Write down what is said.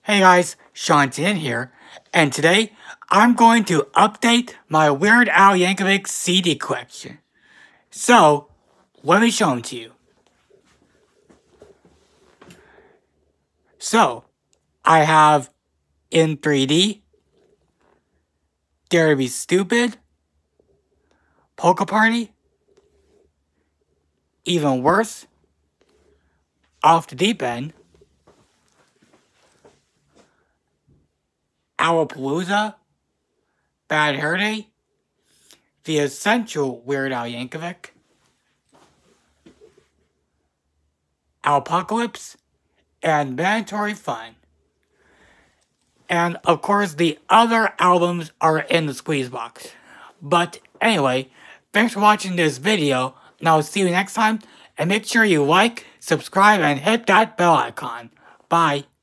Hey guys, Sean here, and today I'm going to update my Weird Al Yankovic CD collection. So, let me show them to you. So, I have In 3D, Dare to Be Stupid, Polka Party, Even Worse, Off the Deep End, Owlpalooza, Bad Hair Day, The Essential Weird Al Yankovic, Alpocalypse, and Mandatory Fun. And of course the other albums are in the squeeze box. But anyway, thanks for watching this video, and I'll see you next time, and make sure you like, subscribe, and hit that bell icon. Bye.